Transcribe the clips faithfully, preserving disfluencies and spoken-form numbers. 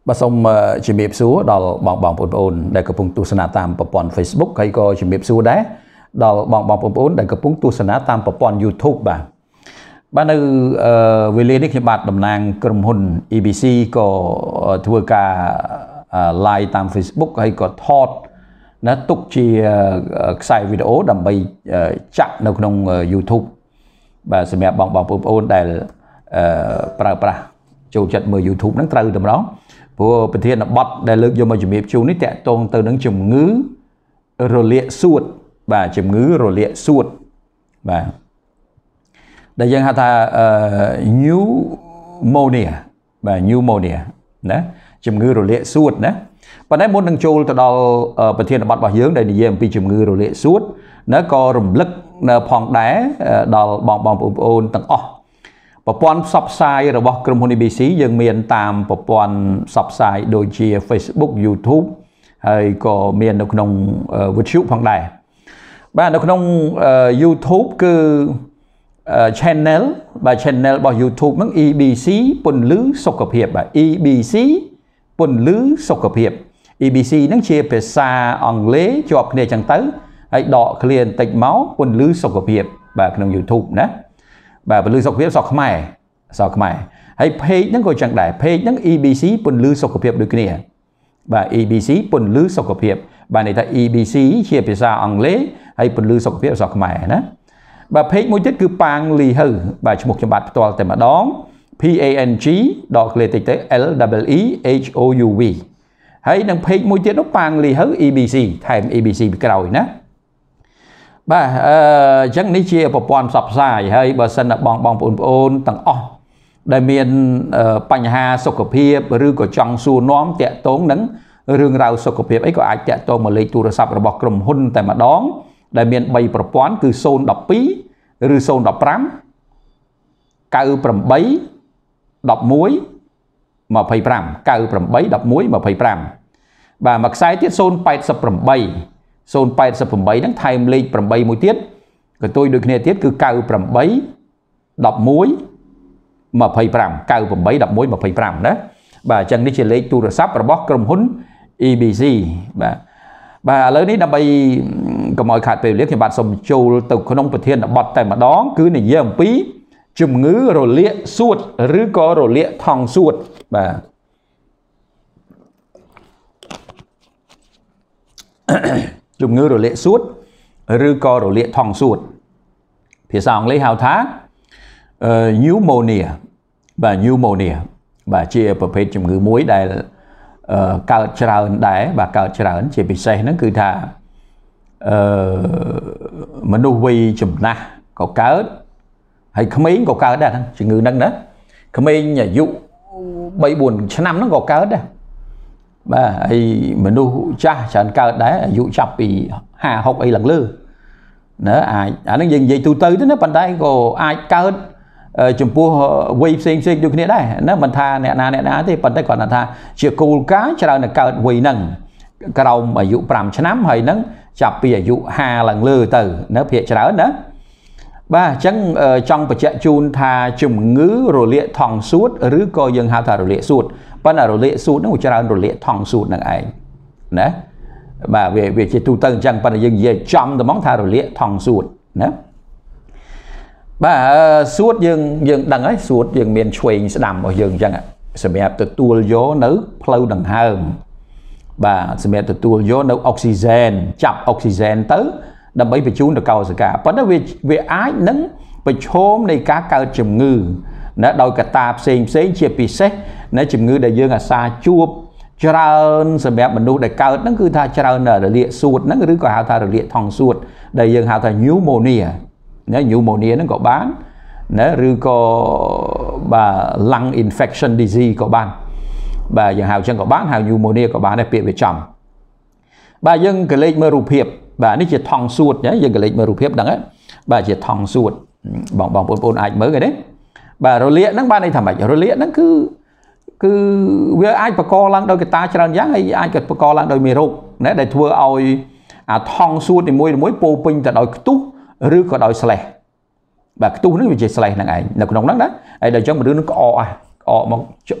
bà xong chỉ miệp xuống đó bằng bằng bốn bốn để có punkt tu sana tam papon Facebook hay có chỉ miệp xuống đấy đó bằng bằng bốn bốn để có punkt tu sana tam papon YouTube bà ban đầu về liên kết bạn đồng nàng cầm hồn e bê xê có thua cả like tam Facebook hay có thought nó tục chỉ xài video đầm bay chặn đâu trong YouTube và sẽ mẹ bằng bằng bốn bốn để pra pra chủ trận mười YouTube nó từ tầm đó củaประเทศบอทได้เลือกโยมาจุดมีชูนี่แตะตรงtừนั้นจุ่มงื้อโรเลียสูดบ่าจุ่มงื้อโรเลียสูดบ่าได้ยังหาทานิวโมเนียบ่านิวโมเนียนะจุ่มงื้อโรเลียสูดนะปัจจัยมดนังโจลตลอดประเทศบอทบ่าเยอะได้ดีเยี่ยมปีจุ่มงื้อโรเลียสูดนะก็รำลึกพองได้ดอลบองบองปุ่มโอนตั้งอ๋อปปอนซับไซด์ระบบกลุ่มคนอีบีซียังมีนตามปปอนซับไซด์โดยเฉพาะ Facebook YouTube ให้ก็มีนในวิทยุพังได้บ้านใน YouTube คือ channel บ่า channel บ่า YouTube มัน อี บี ซี ปนลื้อสกปรกบ่า อี บี ซี ปนลื้อสกปรก อี บี ซี นั่งเชียร์ภาษาอังกฤษจบเนี่ยจังตื้อให้ดอกเคลียนติดเมาส์ปนลื้อสกปรกบ่าใน YouTube นะแบบเป็นลือสกปรกสอกขมายสอกขมายให้เพจนั่งก็จังได้เพจนั่ง อี บี ซี ปนลือสกปรกด้วยกันเนี่ยแบบ อี บี ซี ปนลือสกปรกแบบในถ้า อี บี ซี เชียร์ภาษาอังกฤษให้ปนลือสกปรกสอกขมายนะแบบเพจมุ่งจุดคือปางลีฮือแบบฉบับฉบับตัวแต่มาดอง P A N G ดอกเลติเต L W E H O U V ให้นั่งเพจมุ่งจุดนั้นปางลีฮือ อี บี ซี แทน อี บี ซี ไปกล่าวนะบ่าจังนี้เชียร์ปปอนสับสายให้บ่าสนับบองบองปุ่นโอนต่างอ๋อได้มีปัญหาสุขภาพหรือก็จังสูน้อมเตะตรงนั้นเรื่องราวสุขภาพไอ้ก็อาจเตะตรงมาเลยโทรศัพท์ระบบกลุ่มหุ้นแต่มาดองได้มีใบประปอนคือโซนดับปีหรือโซนดับพรำเก้าปรำใบดับมุ้ยมาไพ่พรำเก้าปรำใบดับมุ้ยมาไพ่พรำบ่ามักไซที่โซนไปสับปรำใบโซนไปสับปรำใบนั้นไทม์เลยปรำใบมุ้ยเทียดก็ตัวโดยเนี่ยเทียดคือเก้าปรำใบดับมุ้ยมาไพ่พรำเก้าปรำใบดับมุ้ยมาไพ่พรำนะบ่าจังนี้เฉลยโทรศัพท์ระบบกลุ่มหุ้น อี บี ซี บ่าบ่าแล้วนี้นำไปก็มอยขาดไปเรียกที่บัตรสมจูตุขนมประเทศบัตรแต่มาดองคือในเยี่ยมปีจุ่มงื้อโรเลียสูดหรือก็โรเลียทองสูดบ่าจุ่มงื้อโรเลียสูดหรือก็โรเลียทองสูดเพียงสองเลยหาวท้านิวโมเนียบ่านิวโมเนียบ่าเชี่ยประเภทจุ่มงื้อมุ้ยได้เกิดเจริญได้บ่าเกิดเจริญเชี่ยพิเศษนั่นคือท่ามนุษย์วีจุ่มนะก็เกิดให้ขมิ้นก็เกิดได้ทั้งจุ่มงื้อนั่นนะขมิ้นอย่ายุใบบุญชนะนั่นก็เกิดได้บ่าไอ้มนุษย์จ้าฉันเกิดได้อายุจับปีห้าหกไอ้หลังลือเนอะอ่าอันนั้นยังยังตูเตยที่นั่นปันได้ก็อาจเกิดจุ่มพัววีเซ็งเซ็งอยู่ที่นี่ได้เนอะมันทาเนี่ยนาเนี่ยนาที่ปันได้ก่อนนาทาเชื่อกูก้าจะเราเนี่ยเกิดวีนั่งกระเราอายุปรำชนะให้นั่งจับปีอายุห้าหลังลือตื่นเนอะเพียจะเราเนอะบ่าจังจังปัจจัยจูนทาจุ่มงื้อโรเลียทองสูดหรือก็ยังหาทาโรเลียสูดปัญหาโรเลียสูดนั่นอุจจาระโรเลียทองสูดนั่นเองนะบ่าเวเวจิตูตึงจังปัญหายังยังจำแต่มองทาโรเลียทองสูดนะบ่าสูดยังยังดังไอ้สูดยังเมียนช่วยสดำเอายังจังอ่ะสมัยตัวตัวโยนึกเพลาดังเฮิมบ่าสมัยตัวตัวโยนึกออกซิเจนจับออกซิเจนตื้อดับไปไปจูนตะเกาสกัดเพราะนั้นเวเวไอ้นั้นไปชมในการเกิดจุ่มงื้อนะโดยกระตาเซ็งเซ็งเชียปีเซ่นะจุ่มงื้อได้ยังอ่ะซาจูบเจริญสมัยมนุษย์ได้เกิดนั่นคือท่าเจริญเนอเลียสูดนั่นหรือก็หาท่าเลียทองสูดได้ยังหาท่านิวโมเนียนะนิวโมเนียนั่นก็บ้านนะหรือก็บ่า lung infection disease ก็บ้านบ่าอย่างหาจังก็บ้านหานิวโมเนียก็บ้านได้เปรียบไปจำบ่ายังกระเลกเมื่อรูปเพียบบ่านี่จะทองสูดเนี่ยยังกระเลกเมื่อรูปเพียบดังนั้นบ่าจะทองสูดบองบองปนปนอาจเมื่อไงเด้บ่าโรเลียนั่งบ้านในทำไมโรเลียนั่นคือคือเวลาไอ้ประกอบลังโดยกระตาจรัญยังไอ้ไอ้กระประกอบลังโดยมีโรคเนี่ยได้ทั่วเอาทองสูดในมวยในมวยปูปิงแต่โดยตู้หรือก็โดยสเลแบบตู้นึกว่าจะสเลนั่งไงนักน้องนั่งนะไอ้เดี๋ยวจังมาดูนึกออ่ะออกมา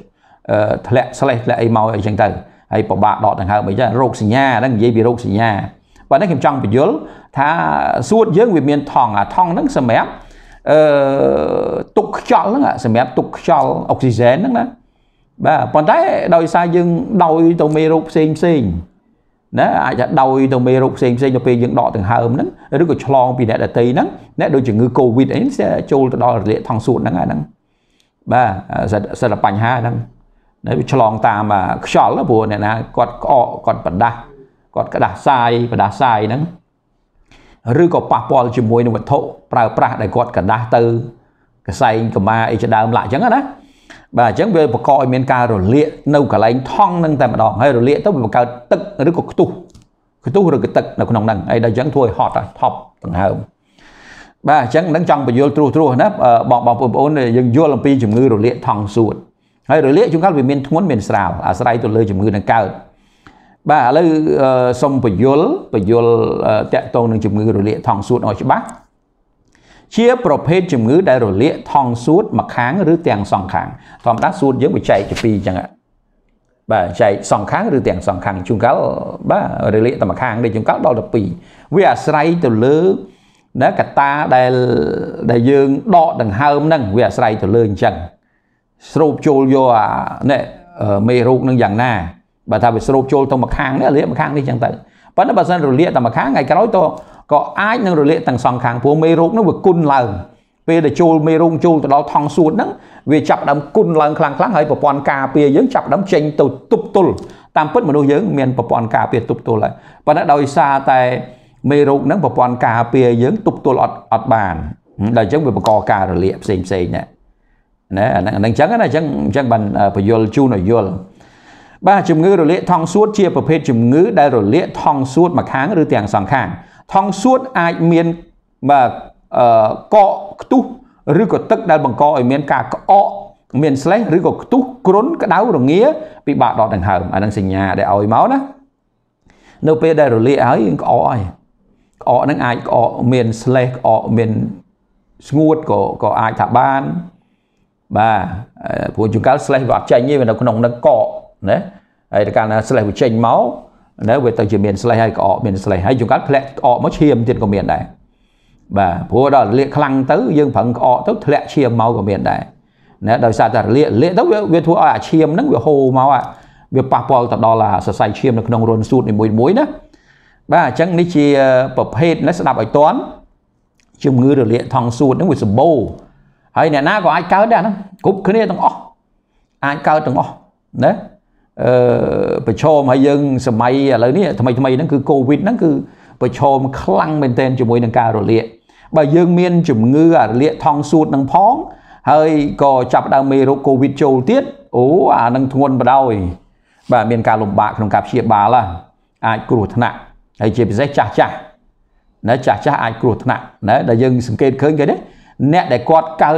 ធ្លាក់ស្លេះធ្លាក់អីមកអីចឹងទៅហើយពិបាកដកដង្ហើមអីចឹងរោគសញ្ញាហ្នឹងនិយាយពីរោគសញ្ញាប៉ុន្តែខ្ញុំចង់បញ្យល់ថាសួតយើងវាមានថង់អាថង់ហ្នឹងសម្រាប់អឺទុកខ្យល់ហ្នឹងសម្រាប់ទុកខ្យល់អុកស៊ីហ្សែនហ្នឹងណាបាទប៉ុន្តែដោយសារយើងដោយទៅមេរោគផ្សេងផ្សេងណាអាចថាដោយទៅមេរោគផ្សេងផ្សេងទៅពេលយើងដកដង្ហើមហ្នឹងឬក៏ឆ្លងពីអ្នកដទៃហ្នឹងអ្នកដូចជំងឺកូវីដអីចូលទៅដល់រលាកថង់សួតហ្នឹងហ្នឹងបាទសិតតែបញ្ហាហ្នឹងនៅឆ្លងតាមខ្យល់ព្រោះអ្នកណាគាត់ក្អកគាត់បដាស់គាត់ក្តាស់សាយបដាស់សាយហ្នឹងឬក៏ប៉ះពាល់ជាមួយនឹងវត្ថុប្រើប្រាស់ដែលគាត់ក្តាស់ទៅកសែងកម្មាអីជាដើមឡាក់អញ្ចឹងណាបាទអញ្ចឹងវាបង្កឲ្យមានការរលាកនៅកន្លែងថង់ហ្នឹងតែម្ដងហើយរលាកទៅវាបង្កើតទឹកឬក៏ខ្ទុះខ្ទុះឬក៏ទឹកនៅក្នុងហ្នឹងហើយដល់អញ្ចឹងធ្វើឲ្យហត់ហើយថប់ដង្ហើមបាទអញ្ចឹងនឹងចង់បញ្យល់ត្រួសត្រាសណាបងបងប្អូនយើងយល់អំពីជំងឺរលាកថង់សួតហើយរលាកជួនកាលវាមានធ្ងន់មានស្រាលអាស្រ័យទៅលើជំងឺនឹងកើតបាទឥឡូវសូមបញ្យល់បញ្យល់តាក់ទងនឹងជំងឺរលាកថង់សួតឲ្យច្បាស់ជាប្រភេទជំងឺដែលរលាកថង់សួតម្ខាងឬទាំងសងខាងធម្មតាសួតយើងវាចែកជាពីរអញ្ចឹងបាទចែកសងខាងឬទាំងសងខាងជួនកាលបាទរលាកតែម្ខាងនេះជួនកាលដល់ទៅពីរវាអាស្រ័យទៅលើណាកត្តាដែលដែលយើងដកដង្ហើមហ្នឹងវាអាស្រ័យទៅលើអញ្ចឹងស្រូបចូលយកអានេះមេរោគនឹងយ៉ាងណាបើថាវាស្រូបចូលទៅម្ខាងនេះរលាកម្ខាងនេះអញ្ចឹងទៅប៉ុន្តែបើសិនរលាកតែម្ខាងថ្ងៃក្រោយទៅក៏អាចនឹងរលាកទាំងសងខាងព្រោះមេរោគហ្នឹងវាគុណឡើងពេលដែលចូលមេរោគចូលទៅដល់ថង់សួតហ្នឹងវាចាប់ដើមគុណឡើងខ្លាំងខ្លាំងហើយប្រព័ន្ធការពារយើងចាប់ដើមចេញទៅទប់ទល់តាមពិតមនុស្សយើងមានប្រព័ន្ធការពារទប់ទល់ហើយប៉ុន្តែដោយសារតែមេរោគហ្នឹងប្រព័ន្ធការពារយើងទប់ទល់អត់អត់បានដល់អញ្ចឹងវាបង្កការរលាកផ្សេងផ្សេងណាណាអាហ្នឹងអញ្ចឹងណាអញ្ចឹងអញ្ចឹងបានបញ្យល់ជូនឲ្យយល់បាទជំងឺរលាកថង់សួតជាប្រភេទជំងឺដែលរលាកថង់សួតម្ខាងឬទាំងសងខាងថង់សួតអាចមានបាទអឺកកខ្ទុះឬក៏ទឹកដែលបង្កឲ្យមានការក្អកមានស្លេសឬក៏ខ្ទុះគ្រុនក្តៅរងាពិបាកដកដង្ហើមអាហ្នឹងសញ្ញាដែលឲ្យមកណានៅពេលដែលរលាកហើយក្អកហើយក្អកហ្នឹងអាចក្អកមានស្លេសក្អកមានស្ងួតក៏ក៏អាចថាបានបាទព្រោះជួនកាលស្លេសវាអត់ចេញទេវានៅក្នុងនឹងកកណាហើយតែកាលណាស្លេសវាចេញមកណាវាទៅជាមានស្លេសហើយក្អកមានស្លេសហើយជួនកាលធ្លាក់ក្អកមកឈាមទៀតក៏មានដែរបាទព្រោះដល់រលាកខ្លាំងទៅយើងប្រឹងក្អកទៅធ្លាក់ឈាមមកក៏មានដែរណាដោយសារតែរលាកលាកទៅវាធ្វើឲ្យអាឈាមហ្នឹងវាហូរមកវាប៉ះពាល់ទៅដល់អាសរសៃឈាមនៅក្នុងរន្ធសួតនីមួយៗណាបាទអញ្ចឹងនេះជាប្រភេទនេះស្ដាប់ឲ្យតន់ជំងឺរលាកថង់សួតហ្នឹងវាសម្បូរហើយអ្នកណាក៏អាចកើតដែរហ្នឹងគ្រប់គ្នាទាំងអស់អាចកើតទាំងអស់ណាអឺប្រឈមហើយយើងសម័យឥឡូវនេះថ្មីថ្មីហ្នឹងគឺកូវីដហ្នឹងគឺប្រឈមខ្លាំងមែនទែនជាមួយនឹងការរលាកបើយើងមានជំងឺរលាកថង់សួតនឹងផងហើយក៏ចាប់ដើមមេរោគកូវីដចូលទៀតអូអានឹងធ្ងន់បដ ாய் បាទមានការលំបាកក្នុងការព្យាបាលអាចគ្រោះថ្នាក់ហើយជាពិសេសចាស់ចាស់ណាចាស់ចាស់អាចគ្រោះថ្នាក់ណាដែលយើងសង្កេតឃើញគេទេអ្នកដែលគាត់កើត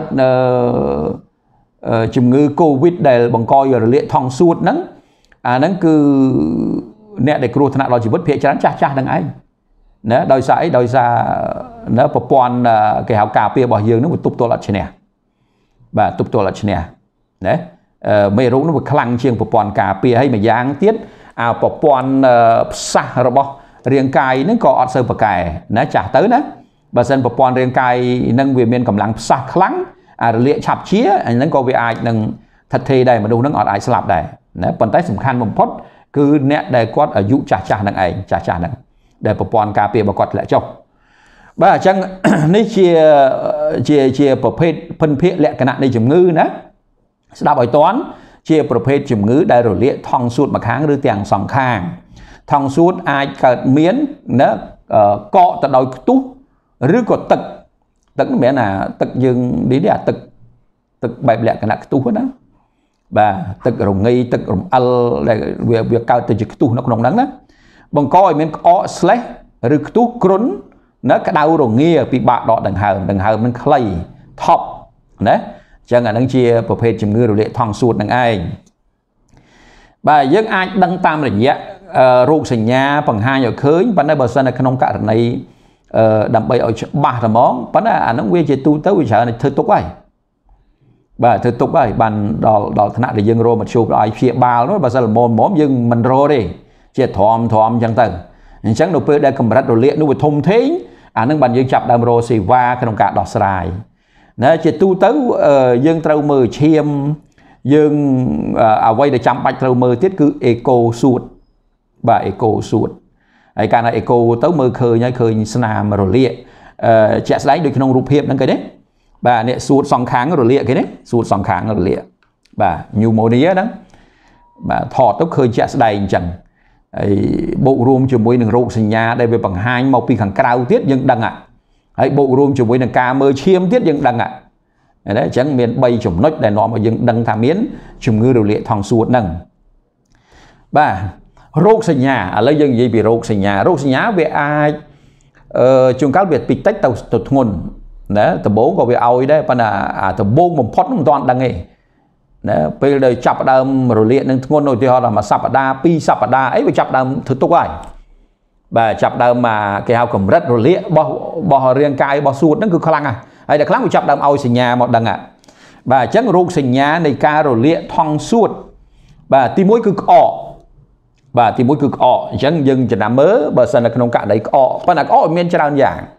ជំងឺកូវីដដែលបង្កឲ្យរលាកថង់សួតហ្នឹងអាហ្នឹងគឺអ្នកដែលគ្រោះថ្នាក់ដល់ជីវិតភាគច្រើនចាស់ចាស់ហ្នឹងឯងណាដោយសារអីដោយសារណាប្រព័ន្ធគេហៅការពាររបស់យើងហ្នឹងវាទប់ទល់អត់ឈ្នះបាទទប់ទល់អត់ឈ្នះណាមេរោគហ្នឹងវាខ្លាំងជាងប្រព័ន្ធការពារហើយម្យ៉ាងទៀតអាប្រព័ន្ធផ្សះរបស់រាងកាយហ្នឹងក៏អត់សូវប្រកែណាចាស់ទៅណាបើសិនប្រព័ន្ធរាងកាយហ្នឹងវាមានកម្លាំងផ្សះខ្លាំងអារលាកឆាប់ជាអាហ្នឹងក៏វាអាចនឹងថិតថេរដែរមនុស្សហ្នឹងអត់អាចស្លាប់ដែរណាប៉ុន្តែសំខាន់បំផុតគឺអ្នកដែលគាត់អាយុចាស់ចាស់ហ្នឹងឯងចាស់ចាស់ហ្នឹងដែលប្រព័ន្ធការពាររបស់គាត់ធ្លាក់ចុះបាទអញ្ចឹងនេះជាជាជាប្រភេទភិនភាគលក្ខណៈនៃជំងឺណាស្ដាប់ឲ្យតន់ជាប្រភេទជំងឺដែលរលាកថង់សួតម្ខាងឬទាំងសងខាងថង់សួតអាចកើតមានណាកកទៅដោយខ្ទុះឬក៏ទឹកទឹកមិនមែនណាទឹកយើងនេះទេអាទឹកទឹកបែបលក្ខណៈខ្ទុះណាបាទទឹករងាយទឹករំអិលដែលវាវាកើតទៅជាខ្ទុះនៅក្នុងហ្នឹងណាបង្កឲ្យមានក្អកស្លេសឬខ្ទុះគ្រុនណាក្តៅរងាពិបាកដកដង្ហើមដង្ហើមនឹងខ្លីថប់ណាអញ្ចឹងអានឹងជាប្រភេទជំងឺរលាកថង់សួតនឹងឯងបាទយើងអាចដឹងតាមរយៈរោគសញ្ញាបង្ហាញឲ្យឃើញប៉ុន្តែបើសិននៅក្នុងករណីដើម្បីឲ្យច្បាស់តែហ្មងប៉ុន្តែអានឹងវាជាទូទៅវាច្រើនធ្វើទុកហើយ bà thứ tục ấy bàn đào đào thằng nào để dương rô mà chụp lại phía bao nó bà sẽ là mồm mồm dương mình rô đi chia thòm thòm chẳng tầng chẳng đầu tiên đây cầm rát đồ liệt nó bị thông thế à nâng bàn dương chập đam rô xì va cái đồng cả đọt sài nè chỉ tu tứ dương trâu mờ chiêm dương à quay để chăm bạch trâu mờ tiết cứ eco suốt bà eco suốt ai cả là eco tứ mờ khơi nhá khơi sna mà rồi liệt chạy lấy được trong rụp hiệp năng cái đấy bà nè suốt song kháng rồi liệt cái đấy suốt song kháng rồi liệt bà nhiều màu đĩa đó bà thọ tốc khơi chạy đầy chẳng bộ room cho mỗi đường rô sinh nhà đây về bằng hai màu pi hàng cao tiết nhưng đằng ạ ấy bộ room cho mỗi đường ca mơ chiêm tiết nhưng đằng ạ đấy chẳng miền bay chủng nốt để nó mà nhưng đằng thả miến chủng ngư đồ liệt thòng suốt nằng bà rô sinh nhà ở lấy dân gì bị rô sinh nhà rô sinh nhà về ai chúng các việc bị tách tàu tàu nguồn đấy tàu bố có về ao đấy phần là à tàu bố một phốt một toàn đằng này đấy bây giờ chập đam rồi liệt nên ngôn nổi thì họ là mà sập đa pi sập đa ấy phải chập đam thứ tốt rồi và chập đam mà cái hao cầm rất rồi liệt bỏ bỏ riêng cài bỏ suốt nó cứ khăng à hay là khăng bị chập đam ao sinh nhà một đằng ạ và chắc rung sinh nhà này ca rồi liệt thong suốt và tim mũi cứ ọ và tim mũi cứ ọ chẳng dừng chỉ làm mớ bờ sân là không cả đấy ọ phần là ọ miền cho đơn giản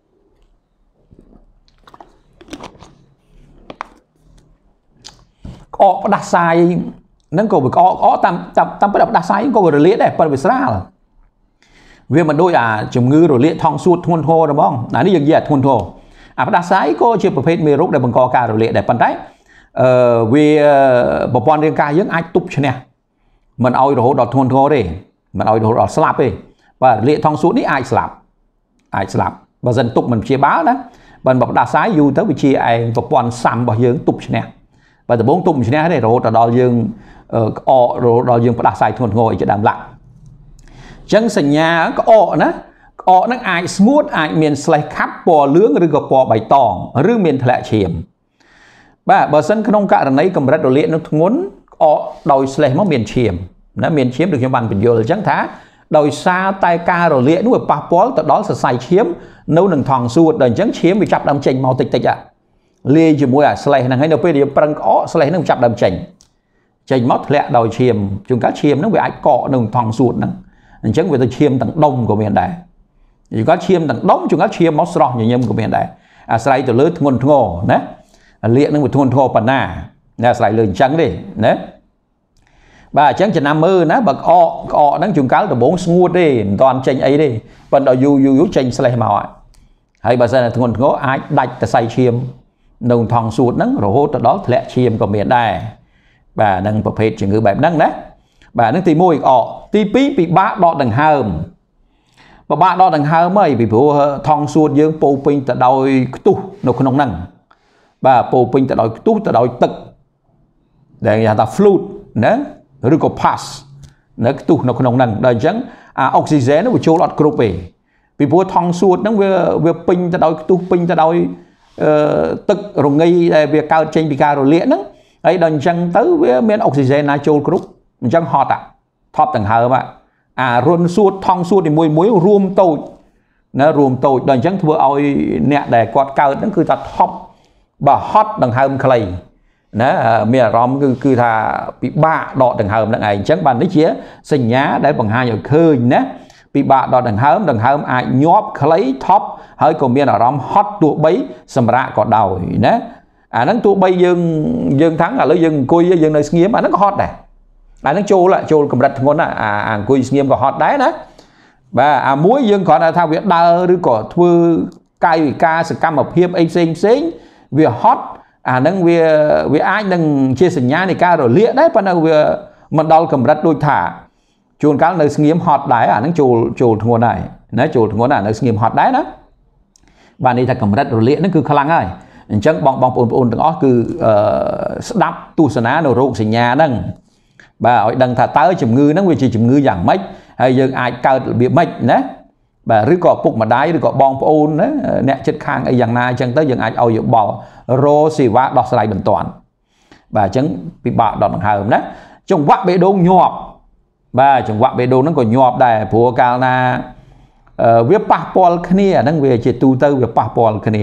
ọ đặt sai nâng cầu bị ọ ọ tam tam tam bắt đặt sai có rồi liệt đấy phần bị sao là vì mình đôi à chủng ngư rồi liệt thong suốt thôn thô đúng không là nó dừng gì thôn thô à đặt sai có chưaประเภท mê rút để bằng co ca rồi liệt để phần đấy vì bộ quan riêng ca những ai tụt cho nè mình oi rồi đọt thôn thô đi mình oi rồi đọt slap đi và liệt thong suốt ní ai slap ai slap và dần tụt mình chia báo đó mình bọc đặt sai dù tới vị trí ai bộ quan xăm bảo dưỡng tụt cho nè và từ bốn tụm như thế này rồi đo dương ọ rồi đo dương đặt sai thôn ngồi cho đàm lặng chân sân nhà có ọ nữa ọ nó ai smooth ai miền sài khắp bò lưỡng rồi gặp bò bài tòng rư miền thẹn chiềm ba bờ sân không cả là lấy cầm rất đồ liệt nó muốn ọ đòi sài mất miền chiềm nó miền chiếm được cho bạn bình thường chẳng thá đòi xa tay ca rồi liệt nó phải pa pol từ đó sẽ sai chiếm nấu đừng thòng suốt đời chẳng chiếm bị chặt đâm chành màu tịch tịch ạ lia chỉ mua à sài này hay đâu bây giờ prang ó sài nó chặt đâm chành chành mót lẹ đòi chiềm chúng cá chiềm nó bị ai cọ đừng thòng suốt nữa chẳng về từ chiêm tầng đông của miền đại chỉ có chiêm tầng đông chúng có chiêm máu sọ nhiều nhâm của miền đại à sài từ lớn thôn ngô đấy liệt nó một thôn thô bản na là sài lươn trắng đi đấy bà trắng chỉ năm mươi nó bậc ọ ọ nó chúng cá từ bốn nguột đi toàn chành ấy đi phần đòi du du du chành sài màu hay bà là thôn ngô ai đạch từ sài chiêm đồng thòng suốt nó rồi hốt từ đó lẹ chiêm của miền đại bà đang tập hết chỉ ngữ bài năng đấy bà nó tìm môi ọ tí pí bị bá đọ đằng hầm và bá đọ đằng hầm ấy vì phụ thong suốt dương po pin tại đôi tu nó không nông năng bà po pin tại đôi tu tại đôi tực để nhà ta flute nè rồi có pass nè tu nó không nông năng đời chẳng à oxygen nó bị trôi lọt group về vì phụ thong suốt nó về về pin tại đôi tu pin tại đôi tực rồi ngay việc cao trên bị cao rồi liễn đó ấy đời chẳng tới với miền oxygen là trôi group chẳng hot à thọp tầng hờ mà à run suốt thong suốt thì mùi muối rùm tôi nó rùm tôi đời chẳng thưa ôi nè để quạt cao nó cứ ta thọp bà hot tầng hầm clay nó mẹ rom cứ cứ thà bị bạ đọ tầng hầm này chẳng bàn đấy chia sinh nhá để bằng hai giờ khơi nhé bị bạ đọ tầng hầm tầng hầm ai nhóp clay thọp hơi còn miền ở rom hot tụ bấy sầm rạ cọt đầu nhé à nó tụ bay dương dương thắng là lấy dương côi dương nơi nghiêm mà nó có hot này à nó trôi lại trôi cầm đặt ngon à à cùi nghiêm có hot đấy đó và à muối dương còn là thao việc đaឬក៏ធ្វើកាយវិការសកម្មភាពអីផ្សេងផ្សេងវាហត់អានឹងវាវាអាចនឹងជាសញ្ញានៃការរលាកដែរប៉ុន្តែវាមិនដល់កម្រិតដូចថាជួនកាលនៅស្ងៀមហត់ដែរអានឹងចូលចូលធ្ងន់ដែរណាចូលធ្ងន់ណានៅស្ងៀមហត់ដែរណាបាទនេះថាកម្រិតរលាកហ្នឹងគឺខ្លាំងហើយអញ្ចឹងបងបងប្អូនទាំងអស់គឺស្ដាប់ទស្សនានៅរោគសញ្ញាហ្នឹងbàឲ្យដឹងថាតើជំងឺហ្នឹងវាជាជំងឺយ៉ាងម៉េចហើយយើងអាចកើតរបៀបម៉េចណាបាទឬក៏ពុកម្ដាយឬក៏បងប្អូនណាអ្នកចិត្តខាងអីយ៉ាងណាអញ្ចឹងទៅយើងអាចឲ្យយោបល់រោសេវាដោះស្រាយបន្ទាន់បាទអញ្ចឹងពិបាកដល់ដង្ហើមណាចង្វាក់បេះដូងញាប់បាទចង្វាក់បេះដូងហ្នឹងក៏ញាប់ដែរព្រោះកាលណាវាប៉ះពាល់គ្នាហ្នឹងវាជាទូទៅវាប៉ះពាល់គ្នា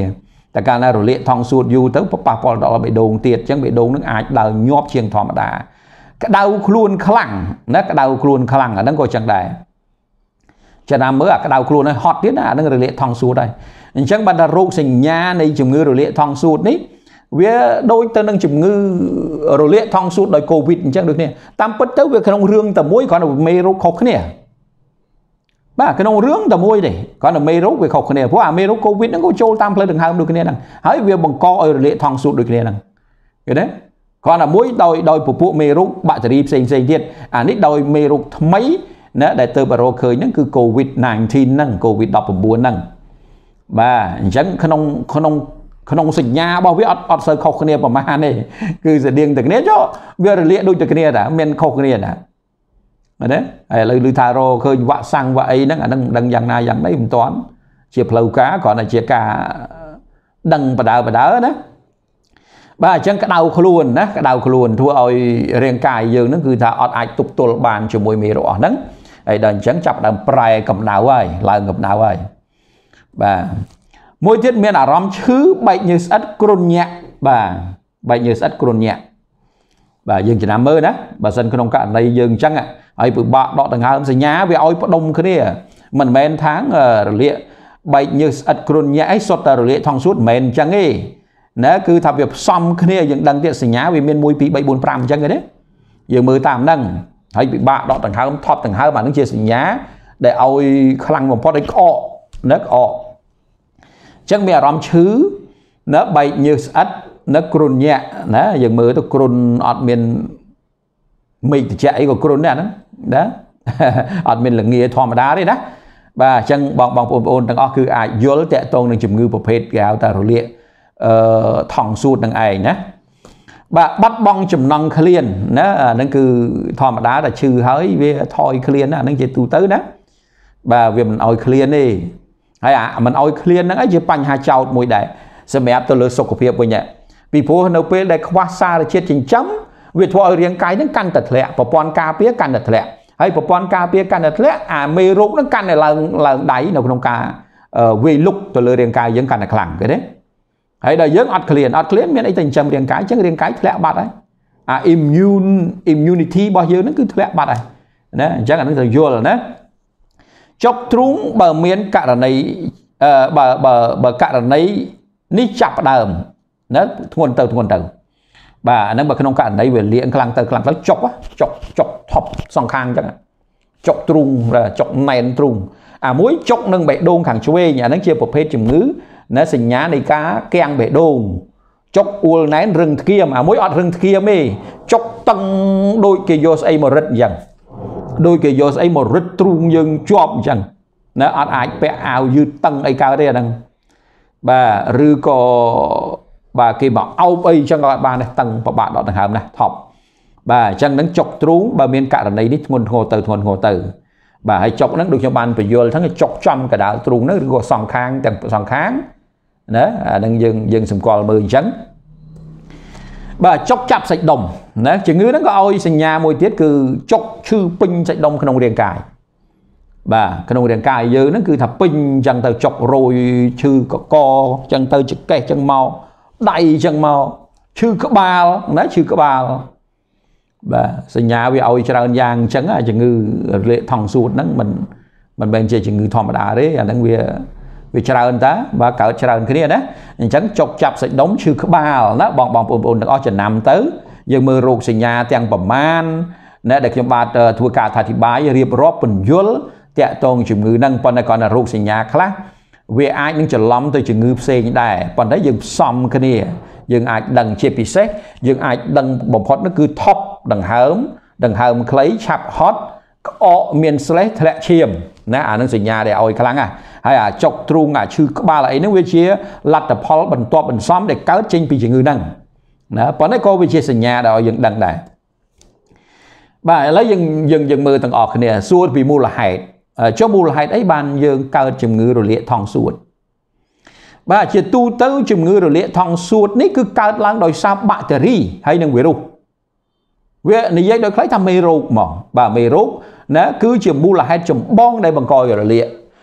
แต่การรเละทองสูตรอยู่tớiปะปอดเราไปโดนเตียดจังไปโดนนึกอายดาวญอบเชียงธรรมดากระดาวครูนคลั่งนะกระดาวครูนคลั่งอ่ะนั่นก็จังได้จะนำเมื่อกระดาวครูนฮอตนิดนะนั่นรเละทองสูตรได้จังบรรดาโรคสัญญาในจุ่มงือรเละทองสูตรนี้เวียโดยตัวนั่งจุ่มงือรเละทองสูตรโดยโควิดจังดูเนี่ยตามปัจจัยเวียขนมเรื่องแต่มวยก่อนเมโรคเขาเนี่ยบ้าขนมเรื่องแต่มวยดิก่อนเมโรคเวียเขาเนี่ยเพราะว่าเมโรคโควิดนั่นก็โจตามเพลิงหางดูเนี่ยนั่งหายเวียบังกอรเละทองสูตรดูเนี่ยนั่งเห็นไหมก่อนมวยโดยโดยผู้ผู้เมโรคบาดเจ็บเซ็งเซ็งเทียดอันนี้โดยเมโรคทำไมนะได้เติมบาโรเคยนั่นคือโควิดสิบเก้านั่งโควิดดอกผมบัวนั่งบ้าจังขนมขนมขนมสัญญาบอกวิอัดอัดเซอร์เขาคนนี้ประมาณนี้คือจะเดียงแต่เนี้ยจ้ะเวลาเลี้ยดูแต่เนี้ยนะเมนเขาคนนี้นะมาเนี้ยไอ้เลยลือทาโร่เคยวะสั่งวะไอ้นั่งนั่งดังอย่างนายอย่างนี้ผมตอนเชียร์เพลาก้าก่อนนะเชียร์กาดังประดาวประดาวนะบ้าจังกระดาวครูนนะกระดาวครูนทั่วเอาเรียงกายยืนนั่นคือถ้าอัดไอตุกตัวบานจมูกมีรอนั่งไอ้เดินจังจับดังปลายกับดาวไว้ลายกับดาวไว้บ้ามวยทิศเมียนอารมณ์ชื้อใบเนื้อสัตว์กรุนเนี่ยบ่าใบเนื้อสัตว์กรุนเนี่ยบ่ายังจะนำมือนะบ่าสันขนมกะในยังจังอ่ะไอ้ปุบะดอกต่างหากสัญญาไปเอาปดมขึ้นเนี่ยมันเมนthángเลี้ยใบเนื้อสัตว์กรุนเนี่ยไอ้สดแต่เลี้ยทองสุดเมนจังงี้นะคือทำแบบซ้ำขึ้นเนี่ยยังดังเตี้ยสัญญาไปเมียนมวยปีใบบุญปรามจังงี้เนี่ยยังมือตามนั่งไอ้ปุบะดอกต่างหากทอดต่างหากมาตั้งเชี่ยสัญญาได้เอาคลังของพ่อได้ออกนักออกจังมีอารมณ์ชื้อนะใบเนื้อสัตว์นะกรุนเนี่ยนะอย่างมือตัวกรุนอดเมียนมีแต่ใจก็กรุนเนี่ยนะนะอดเมียนหลังเงี้ยธรรมดาเลยนะบ่าจังบองบองปนปนต่างก็คืออายุลแต่ตรงหนึ่งจุ่มมือประเภทแก้วแต่เราเรียกทองสูตรต่างไอ้นะบ่าบัดบองจุ่มนองเคลียนนะนั่นคือธรรมดาแต่ชื่อเฮ้ยเวทอยเคลียนนะนั่นจะตูตื้อนะบ่าเวมันเอาเคลียนนี่ไอ้อะมันเอาเคลียนนั่นไอ้จะปัญหาเจ้ามวยได้สมัยตัวเลือดสกปรกไปเนี่ยปีพวกเราเป็นได้คว้าซาเชียดจริงจังเวทว่าเรียงกายนั่งกันตัดแหละปปอนกาเปียกันตัดแหละให้ปปอนกาเปียกันตัดแหละอ่าเมรุกนั่งกันในหลังหลังใดในคนกาเวลุกตัวเลือดเรียงกายยังกันในคลังก็ได้ให้ได้ยังอัดเคลียนอัดเคลียนมีไอ้จริงจังเรียงกายจังเรียงกายแหละบัดไอ้อ่าอิมยูนอิมยูนิตี้บ่เยอะนั่นคือแหละบัดไอ้นะจังอันนั้นจะยั่วแล้วนะจบตรงบะเมียนกะระในเอ่อบะบะบะกะระในนี่จับเดิมนะทวนเติมทวนเติมบ่านั่นบะขนมกะระในเวลียงกลางเติมกลางแล้วจบวะจบจบท็อปสองข้างจังจบตรงเลยจบแนนตรงอ่ามวยจบหนึ่งใบโดงขังช่วยอย่างนั้นเชี่ยวประเภทจุ่มงื้อนะสัญญาในกาแกงใบโดงจบอุลแนนรึงเกียมอ่ามวยอดรึงเกียมเอจบตั้งโดยเกียร์ไอมริดยังโดยเกี่ยวกับไอ้หมดรึตรุงยังจอบจังนะอาจอาจไปเอายืดตั้งไอ้กาได้ดังบ่าหรือก็บ่าเกี่ยวกับเอาไปจังก็บ่าเนี่ยตั้งประบาดดอกต่างหากนะท็อปบ่าจังนั้นจกตรุงบ่าเมียนกะระในนิดงนโหเตอร์งนโหเตอร์บ่าให้จกนั้นดูชาวบ้านไปโยนทั้งจกจำกระดาษตรุงนั้นหรือก็สองข้างแต่สองข้างนะนั่งยังยังสมกอลมือจังบ่าจกจับใส่ดมนะจึงงื้อนั้นก็เอาสัญญามวยเทียดคือจกชื่อปิงใส่ดมขนมเรียงกายบ่าขนมเรียงกายเยอะนั่นคือถ้าปิงจังเตอจกโรยชื่อกกอจังเตอจะแก่จังเมาได้จังเมาชื่อกบาลนะชื่อกบาลบ่าสัญญาวิเอาจะเอาอย่างจังอ่ะจึงงื้อเละทองสูตรนั้นมันมันเป็นเจจึงงื้อธรรมดาเลยอันนั้นเวียวิจารณ์ตาว่าเกิดจารณ์ขึ้นเนี่ยนะฉันจกจับใส่ดมชื่อกบาลนะบองบองปนปนนึกออกจะนำtớiยังมือโรคสัญญาแต่งประมาณนะเด็กยมบาดทัวการอธิบายเรียบรอบเป็นยุลแต่ตรงจุ่มมือนั่งปนก่อนโรคสัญญาคลาเวไอนึงจะล้อมตัวจุ่มมือเซงได้ปนได้ยังซ้ำกันนี่ยังอาจดังเชปิเซยังอาจดังบ่มพอดนั่นคือท็อปดังเฮิมดังเฮิมคล้ายชับฮอตก็เมียนสเลทและเชียมนะอ่านหนังสัญญาได้เอาอีกครั้งอ่ะให้อ่ะจกตรุงอ่ะชื่อกบาลไอ้นั่นเวเชียลัดแต่พอลบรรตัวบรรซ้อมได้เกิดจริงปีจุ่มมือนั่งนะปอนได้ก็วิเชียสัญญาเรายังดังได้บ่าแล้วยังยังยังมือต่างออกเนี่ยสูตรปีมูลหายเจ้ามูลหายไอ้บานยังเกิดจุ่มมือเราเละทองสูตรบ่าจะตู้เต้าจุ่มมือเราเละทองสูตรนี่คือการล้างโดยซาบแบตเตอรี่ให้นังเวรุเวในยัยโดยใครทำเมรุหมอบ่าเมรุนะคือจุ่มมูลหายจุ่มบ้องในบังกอยเราเละ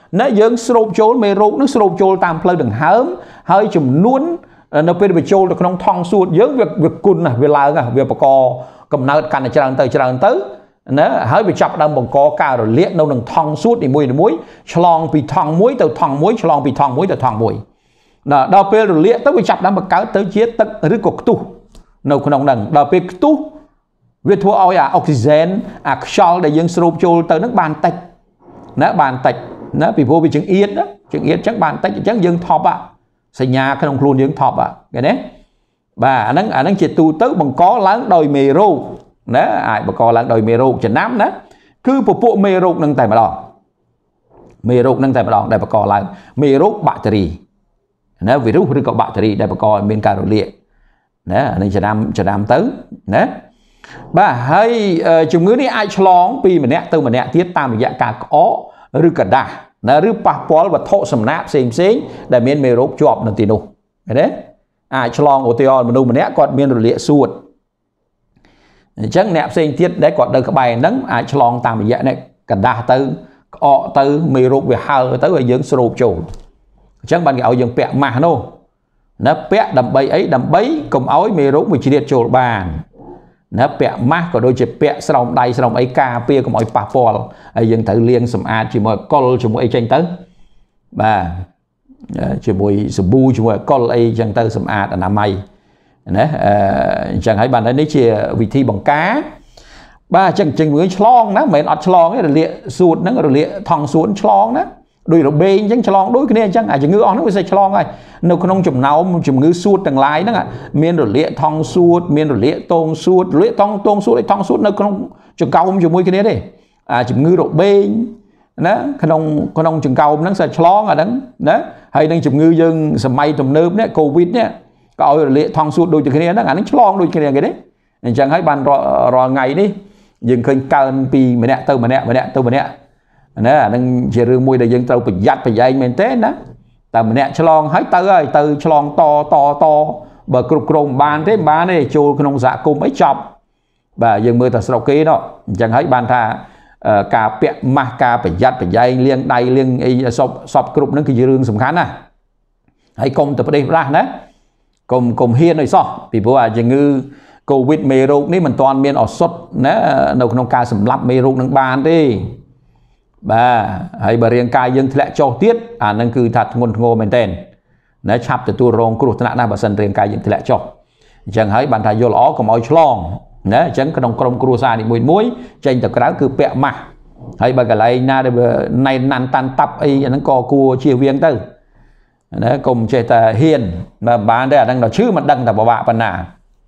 ណែយើងស្រូបចូលមេរោគនឹងស្រូបចូលតាមផ្លូវដង្ហើមហើយចំនួននៅពេលវាចូលទៅក្នុងថង់សួតយើងវាវាគុណណាវាឡើងណាវាបកកំណើតកាន់តែច្រើនទៅច្រើនទៅណាហើយវាចាប់ដើមបង្កការរលាកនៅក្នុងថង់សួតនីមួយៗឆ្លងពីថង់មួយទៅថង់មួយឆ្លងពីថង់មួយទៅថង់មួយណាដល់ពេលរលាកទៅវាចាប់ដើមបង្កើតទៅជាទឹកឬក៏ខ្ទុះនៅក្នុងហ្នឹងដល់ពេលខ្ទុះវាធ្វើឲ្យអាអុកស៊ីហ្សែនអាខ្យល់ដែលយើងស្រូបចូលទៅហ្នឹងបានតិចណាបានតិចណាពីព្រោះវាចង្អៀតណាចង្អៀតអញ្ចឹងបានតិចអញ្ចឹងយើងថប់សញ្ញាក្នុងខ្លួនយើងថប់ឃើញទេបាទអាហ្នឹងអាហ្នឹងជាទូទៅបង្កឡើងដោយមេរោគណាអាចបង្កឡើងដោយមេរោគចំណាំណាគឺពពួកមេរោគហ្នឹងតែម្ដងមេរោគហ្នឹងតែម្ដងដែលបង្កឡើងមេរោគបាក់តេរីណាវីរុសឬក៏បាក់តេរីដែលបង្កឲ្យមានការរលាកណាអានេះចំណាំចំណាំទៅណាបាទហើយជំងឺនេះអាចឆ្លងពីម្នាក់ទៅម្នាក់ទៀតតាមរយៈការក្អកឬកដាស់ណាឬប៉ះពាល់វត្ថុសំណាកផ្សេងផ្សេងដែលមានមេរោគជាប់នៅទីនោះឃើញទេអាចឆ្លងឧទាហរណ៍មនុស្សម្នាក់គាត់មានរលាកសួតអញ្ចឹងអ្នកផ្សេងទៀតដែលគាត់នៅក្បែរហ្នឹងអាចឆ្លងតាមរយៈនេះកដាស់ទៅក្អកទៅមេរោគវាហើទៅឲ្យយើងស្រូបចូលអញ្ចឹងបានគេឲ្យយើងពាក់ម៉ាស់នោះណាពាក់ដើម្បីអីដើម្បីកុំឲ្យមេរោគវាជ្រៀតចូលបានណាពាក់ម៉ាស់ក៏ដូចជាពាក់ស្រោមដៃស្រោមអីការពារកុំឲ្យប៉ះពាល់ហើយយើងត្រូវលាងសម្អាតជាមួយអុលជាមួយអីចឹងទៅបាទជាមួយសាប៊ូជាមួយអុលអីចឹងទៅសម្អាតអនាម័យណាអញ្ចឹងហើយបាននេះជាវិធីបង្ការបាទអញ្ចឹងជំងឺឆ្លងណាមិនមែនអត់ឆ្លងទេរលាកសួតហ្នឹងរលាកថង់សួតឆ្លងណាដោយរបេងអញ្ចឹងឆ្លងដូចគ្នាអញ្ចឹងអាជំងឺអស់ហ្នឹងវាsẽឆ្លងហើយនៅក្នុងចំណោមជំងឺសួតទាំងឡាយហ្នឹងមានរលាកថង់សួតមានរលាកតងសួតរលាកតងតងសួតឯថង់សួតនៅក្នុងចង្កោមជាមួយគ្នាទេអាជំងឺរបេងណាក្នុងក្នុងចង្កោមហ្នឹងsẽឆ្លងអាហ្នឹងណាហើយនឹងជំងឺយើងសម័យទំនើបនេះកូវីដនេះក៏ឲ្យរលាកថង់សួតដូចតែគ្នាហ្នឹងអាហ្នឹងឆ្លងដូចគ្នាគេទេអញ្ចឹងហើយបានរាល់ថ្ងៃនេះយើងឃើញកើនពីម្នាក់ទៅម្នាក់ម្នាក់ទៅម្នាក់ណាអានឹងជារឿងមួយដែលយើងត្រូវប្រយ័ត្នប្រយែងមែនទេណាតែម្នាក់ឆ្លងហើយទៅហើយទៅឆ្លងតតតបើគ្រប់គ្រងបានទេបានទេចូលក្នុងសហគមន៍អីចប់បាទយើងមើលតែស្រុកគេនោះអញ្ចឹងហើយបានថាការពាក់ម៉ាស់ការប្រយ័ត្នប្រយែងលាងដៃលាងអីសពសពគ្រប់ហ្នឹងគឺជារឿងសំខាន់ណាហើយកុំទៅប្រទេសប្រាស់ណាកុំកុំហ៊ានឲ្យសោះពីព្រោះអាជំងឺកូវីដមេរោគនេះមិនទាន់មានឱសថណានៅក្នុងការសម្លាប់មេរោគនឹងបានទេបាទហើយបើរាងកាយយើងធ្លាក់ចុះទៀតអានឹងគឺថាធ្ងន់ធ្ងរមែនទែនណាឆាប់ទទួលរងគ្រោះថ្នាក់ណាស់បើសិនរាងកាយយើងធ្លាក់ចុះអញ្ចឹងហើយបានថាយល់ល្អកុំឲ្យឆ្លងណាអញ្ចឹងក្នុងក្រុមគ្រួសារនីមួយៗចេញទៅក្រៅគឺពាក់ម៉ាស់ហើយបើកន្លែងណាដែលណៃណាន់តាន់តាប់អីអាហ្នឹងក៏គួរជៀសវាងទៅណាកុំចេះតែហ៊ានបាទបានទេអាហ្នឹងដល់ឈឺមិនដឹងតែពិបាកប៉ុណ្ណា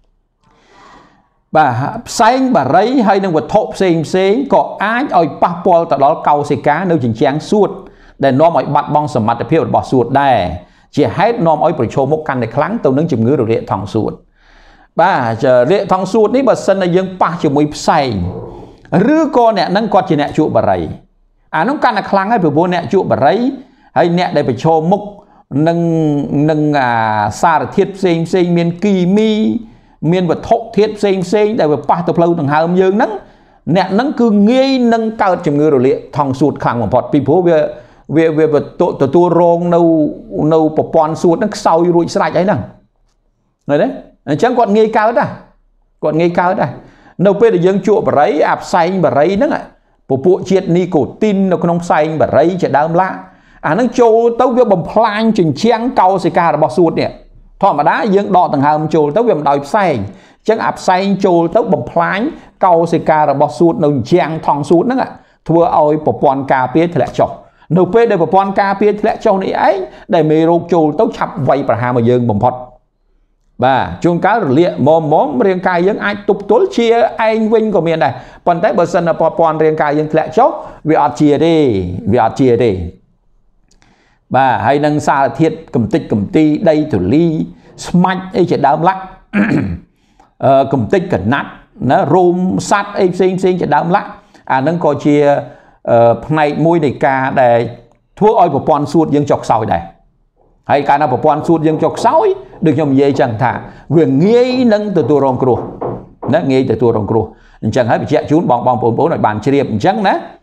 បាទផ្សែងបារីហើយនឹងវត្ថុផ្សេងផ្សេងក៏អាចឲ្យប៉ះពាល់ទៅដល់កោសិកានៅជញ្ជាំងសួតដែលនាំឲ្យបាត់បង់សមត្ថភាពរបស់សួតដែរជាហេតុនាំឲ្យប្រឈមមុខកាន់តែខ្លាំងទៅនឹងជំងឺរលាកថង់សួតបាទរលាកថង់សួតនេះបើសិនតែយើងប៉ះជាមួយផ្សែងឬក៏អ្នកហ្នឹងគាត់ជាអ្នកជក់បារីអានោះកាន់តែខ្លាំងហើយព្រោះអ្នកជក់បារីហើយអ្នកដែលប្រឈមមុខនឹងនឹងអាសារធាតុផ្សេងផ្សេងមានគីមីមានវត្ថុធាតុផ្សេងផ្សេងដែលវាប៉ះទៅផ្លូវដង្ហើមយើងហ្នឹងអ្នកហ្នឹងគឺងាយនឹងកើតជំងឺរលាកថង់សួតខ្លាំងបំផុតពីព្រោះវាវាវាទទួលរងនៅនៅប្រព័ន្ធសួតហ្នឹងខ្សោយរួចស្រេចអីហ្នឹងឃើញទេអញ្ចឹងគាត់ងាយកើតដែរគាត់ងាយកើតដែរនៅពេលដែលយើងជក់បារីអាផ្សែងបារីហ្នឹងពពួកជាតិនីកូទីននៅក្នុងផ្សែងបារីជាដើមឡាអាហ្នឹងចូលទៅវាបំផ្លាញជញ្ជាំងកោសិការបស់សួតនេះធម្មតាយើងដកដង្ហើមចូលទៅវាមិនដោយផ្សែងអញ្ចឹងអាផ្សែងចូលទៅបំផ្លាញកោសិការបស់សួតនៅជាងថង់សួតហ្នឹងធ្វើឲ្យប្រព័ន្ធការពារធ្លាក់ចុះនៅពេលដែលប្រព័ន្ធការពារធ្លាក់ចុះនេះឯងដែលមេរោគចូលទៅឆាប់វាយប្រហារមកយើងបំផុតបាទជួនកាលរលាកមុំមុំរាងកាយយើងអាចទប់ទល់ជាឯងវិញក៏មានដែរប៉ុន្តែបើសិនប្រព័ន្ធរាងកាយយើងធ្លាក់ចុះវាអត់ជាទេវាអត់ជាទេបាទហើយនឹងសារធាតុកំតិចកំទីដីធូលីស្មាច់អីជាដើមឡាក់អឺកំតិចកណាត់ណារោមសัตว์អីផ្សេងផ្សេងជាដើមឡាក់អានឹងក៏ជាផ្នែកមួយនៃការដែលធ្វើឲ្យប្រព័ន្ធសួតយើងចុះខ្សោយដែរហើយកាលណាប្រព័ន្ធសួតយើងចុះខ្សោយដូចខ្ញុំនិយាយចឹងថាវាងាយនឹងទទួលរងគ្រោះណាងាយទទួលរងគ្រោះអញ្ចឹងហើយបញ្ជាក់ជូនបងបងប្អូនៗឲ្យបានជ្រាបអញ្ចឹងណា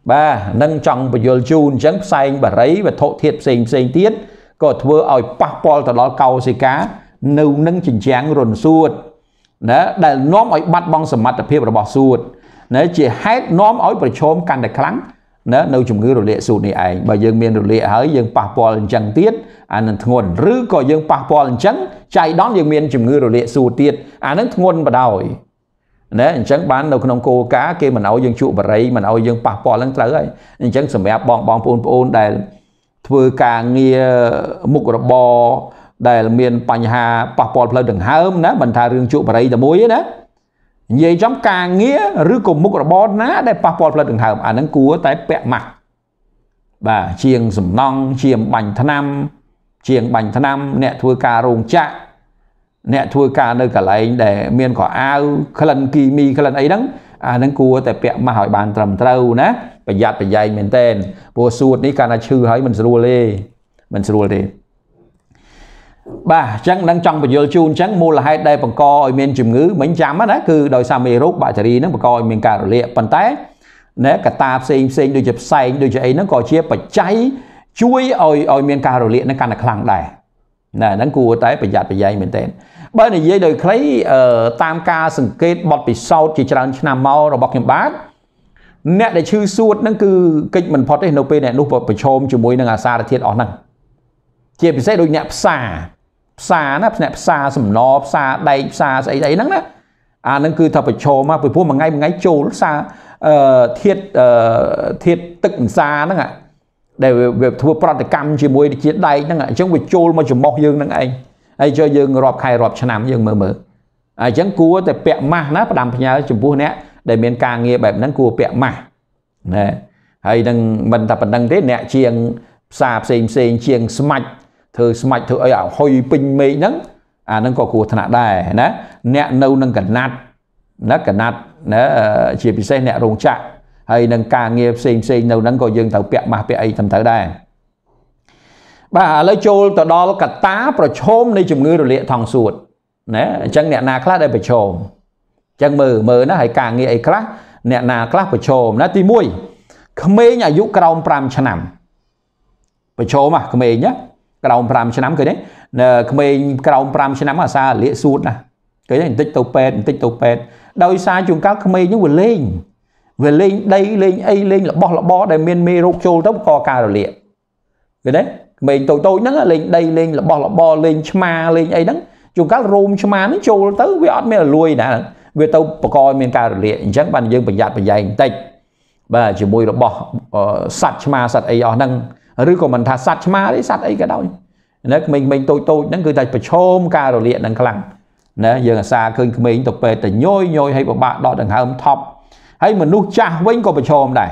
ba nâng trong bây giờ chun trắng xanh và rấy và thổ thiệt xinh xinh tiết có thưa ở bắc pol từ đó cầu xì cá nâu nâng chỉnh tráng rồn suốt đó để nóm ở bắt băng sầm mặt tập hiệp là bỏ suốt nếu chỉ hết nóm ở bờ chôm càng để kháng nếu nâu chủng ngư rồi lệ suốt này ảnh bởi dương miền rồi lệ hỡi dương bắc pol chẳng tiết anh nguồn rứ có dương bắc pol chẳng chạy đón dương miền chủng ngư rồi lệ suốt tiết anh nguồn bắt đầu đấy chẳng bán đâu không cô cá kia mình áo dương trụ và rây mình áo dương bắc pol lăng tới ấy chẳng sầm ép bong bong pôn pôn đây vừa càng nghe mục rồi bò đây là miền Pành Hà bắc pol lên đường hớm đó mình thà riêng trụ và rây là muối đó vậy trong càng nghĩa rứ cùng mục rồi bò ná đây bắc pol lên đường hớm anh đang cua tại bẹt mặt và chiêng sầm non chiêng bành thân năm chiêng bành thân năm nè thưa cà rồng chạ nè thua ca nơi cả lại để miền có ao khăn lần kỳ mi khăn lần ấy đắng à đang cua tại bẹ mà hỏi bàn trầm trâu nè phải giặt phải dày miền tên bùa suốt ní cả là chư hỏi mình rùa lê mình rùa lê ba chẳng đang trong bây giờ chun chẳng mua là hai đây bằng co miền chìm ngữ mấy trăm á đó cứ đòi sao mì rút bạ chỉ nó bằng co miền cà lệ bàn té nè cả ta xin xin đôi chụp say đôi chụp ấy nó có chia phải cháy chuối oi oi miền cà lệ nó càng là khăng đài nè đang cua tại phải giặt phải dày miền tên bởi này dây đời thấy tam ca sừng kết bọt bị sau chỉ cho năm mau rồi bọc nhầm bát nè để chư suốt nó cứ kịch mình phật nộp này nộp phải chôm cho mối năng xa thiệt ỏn năng chỉ bị sẽ đôi nhẹ xà xà nó nhẹ xà sầm nó xà đầy xà ấy ấy nắng đó à nó cứ thật phải chôm mà phải phun mà ngay ngay trâu xa thiệt thiệt tức xa đó ạ để về thua protecam chỉ mối chỉ đây đó ạ chẳng bị trâu mà chùm bọc dương năng anh ai cho dương rọp khai rọp cho nằm dương mờ mờ ai chẳng cua tại bẹ mà nó đầm nhà chụp búa nè để miền càng ngheแบบนั้นcua bẹ mà nè hay đang mình tập đang thế nè chiêng sạp xình xình chiêng smạch thử smạch thử ấy ảo hồi pin mê nắng à nó có cua thằng đài nè nè nâu nâng cẩn nát nó cẩn nát nè chỉ bị xe nè rồng chạ hay đang càng nghe xình xình nâu nâng có dương thầu bẹ mà bẹ ấy thầm thở đây bà lấy chôl từ đó cả tá và chôm đi chùm ngư rồi lệ thòng suốt nè chẳng nè na class đây phải chôm chẳng mờ mờ nó hay càng nghe ấy class nè na class phải chôm nó ti muôi khmê nhà dụ cầu pram cho nằm phải chôm mà khmê nhá cầu pram cho nằm cái đấy nè khmê cầu pram cho nằm ở xa lệ suốt nè cái đấy tích tàu pet tích tàu pet đôi xa chúng các khmê những vừa lên vừa lên đây lên ấy lên là bo là bo để miên mê rốt chôl tóc co ca rồi lệ cái đấy mình tôi tôi nó lên đây lên là bo là bo lên chma lên ấy đắng chúng các room chma nó trôi tới với ớt mới là lui đã về tôi coi miền cà lệ chắc ban dương phải giặt phải dày tịch và chỉ mùi là bo sạch chma sạch ấy ở năng rồi còn mình thà sạch chma đấy sạch ấy cái đâu nếu mình mình tôi tôi nó cứ tại phải chôm cà lệ năng khăng nè giờ xa khơi mình tập về từ nhoi nhoi hay một bạn đo đằng hầm top hay mình nuôi cha với có phải chôm này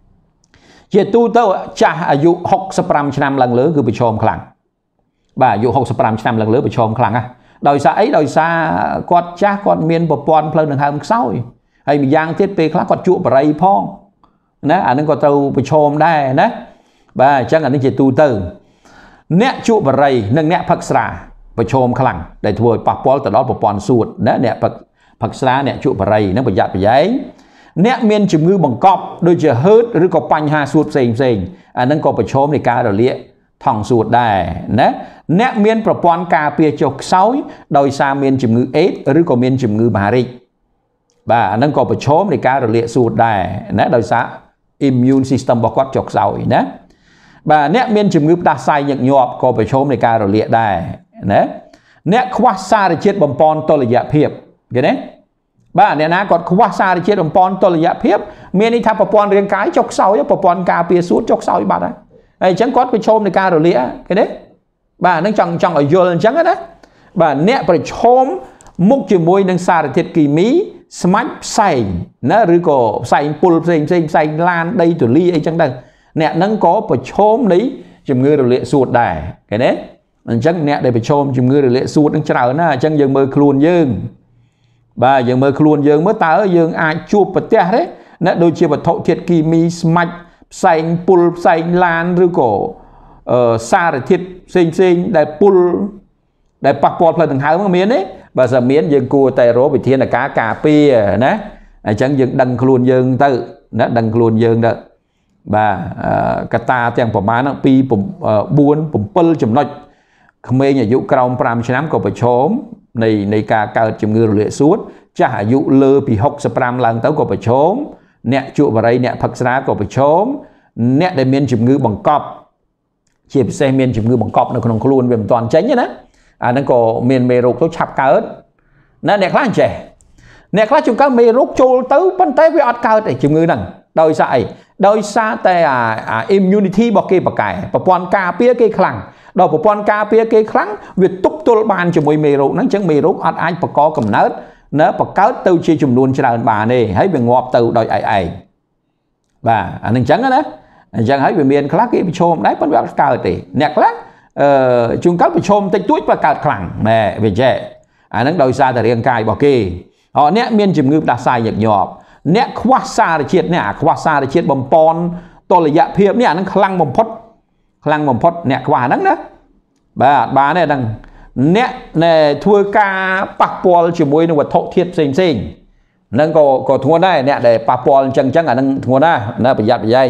chỉ tu tao chaอายุหกสิบห้าឆ្នាំឡើងលើគឺប្រឈមខ្លាំងបាទអាយុหกสิบห้าឆ្នាំឡើងលើប្រឈមខ្លាំងណាស់ដោយសារអីដោយសារគាត់ចាស់គាត់មានប្រព័ន្ធផ្លូវដង្ហើមខ្សោយហើយម្យ៉ាងទៀតពេលខ្លះគាត់ជក់បរិយផងណាអានឹងក៏ត្រូវប្រឈមដែរណាបាទអញ្ចឹងអានេះជាទូទៅអ្នកជក់បរិយនិងអ្នកផឹកស្រាប្រឈមខ្លាំងដែលធ្វើឲ្យប៉ះពាល់ទៅដល់ប្រព័ន្ធសួតណាអ្នកផឹកផឹកស្រាអ្នកជក់បរិយនឹងប្រយ័ត្នប្រយែងអ្នកមានជំងឺបង្កប់ដូចជាហឺតឬក៏បញ្ហាសួតផ្សេងផ្សេងអានឹងក៏ប្រឈមនៃការរលាកថង់សួតដែរណាអ្នកមានប្រព័ន្ធការពារចុះខ្សោយដោយសារមានជំងឺអេដឬក៏មានជំងឺមហារីកបាទអានឹងក៏ប្រឈមនៃការរលាកសួតដែរណាដោយសារ immune system របស់គាត់ចុះខ្សោយណាបាទអ្នកមានជំងឺផ្ដាសាយញឹកញាប់ក៏ប្រឈមនៃការរលាកដែរណាអ្នកខ្វះសារជាតិបំពន់តុល្យភាពឃើញទេបាទអ្នកណាគាត់ខ្វះសារជាតិបំពន់តុល្យភាពមានន័យថាប្រព័ន្ធរាងកាយចុះខ្សោយប្រព័ន្ធការពារសួតចុះខ្សោយបាត់ហើយហើយអញ្ចឹងគាត់ប្រឈមនឹងការរលាកឃើញទេបាទនឹងចង់ចង់ឲ្យយល់អញ្ចឹងណាបាទអ្នកប្រឈមមុខជាមួយនឹងសារធាតុគីមីស្មាច់ផ្សែងណាឬក៏ផ្សែងពុលផ្សេងផ្សេងផ្សែងឡានដីទលីអីចឹងទៅអ្នកនឹងក៏ប្រឈមនៃជំងឺរលាកសួតដែរឃើញទេអញ្ចឹងអ្នកដែលប្រឈមជំងឺរលាកសួតនឹងច្រើនណាអញ្ចឹងយើងមើលខ្លួនយើងបាទយើងមើលខ្លួនយើងមើលតើយើងអាចជួបប្រទះទេណាដូចជាវត្ថុធាតុគីមីស្មាច់ផ្សែងពុលផ្សែងឡានឬក៏សារធាតុផ្សេងផ្សេងដែលពុលដែលប៉ះពាល់ផ្លូវដង្ហើមមានទេបើសិនមានយើងគួរតែរកវិធានការការពារណាអញ្ចឹងយើងដឹងខ្លួនយើងទៅណាដឹងខ្លួនយើងទៅ bà cả ta tiếng của má nó pi buôn bùm pơ chấm nói không mấy nhà dụ cầu pram cho nám có phải chóm này này cả cả chấm ngư lệ suốt chả dụ lơ pi học sập pram lang tới có phải chóm nẹt trụ vào đây nẹt phật ra có phải chóm nẹt đại miền chấm ngư bằng cọp chỉ xe miền chấm ngư bằng cọp nó còn luôn về toàn tránh nhá à nó có miền mê rục tôi chập cá ớt nè nẹt lá trẻ nẹt lá chúng ta mê rục trôi tới bên tay với ọt cao để chấm ngư nằng đôi sai đôi xaแต่ immunity របស់គេបកកែប្រព័ន្ធការពារគេខ្លាំងដល់ប្រព័ន្ធការពារគេខ្លាំងវាទប់ទល់បានជាមួយមេរោគហ្នឹងអញ្ចឹងមេរោគអត់អាចបង្កកំណើតណាបង្កើតទៅជាចំនួនច្រើនបានទេហើយវាងាប់ទៅដោយឯឯងបាទអានឹងអញ្ចឹងណាអញ្ចឹងហើយវាមានខ្លះគេប្រឈមដែរប៉ុន្តែវាអត់កើតទេអ្នកខ្លះអឺជួនកាលប្រឈមតិចតួចបើកើតខ្លាំងណែវាចេះអាហ្នឹងដោយសារតែរាងកាយរបស់គេអរអ្នកមានជំងឺផ្ដាសាយញឹកញាប់អ្នកខ្វះសារជាតិនេះអាខ្វះសារជាតិបំពន់តុល្យភាពនេះអានឹងខ្លាំងបំផុតខ្លាំងបំផុតអ្នកខ្វះហ្នឹងណាបាទបានទេហ្នឹងអ្នកណែធ្វើការប៉ះពាល់ជាមួយនឹងវត្ថុធាតុផ្សេងផ្សេងហ្នឹងក៏ក៏ធ្ងន់ដែរអ្នកដែលប៉ះពាល់អញ្ចឹងអញ្ចឹងអានឹងធ្ងន់ណាស់ណាប្រយ័ត្នប្រយែង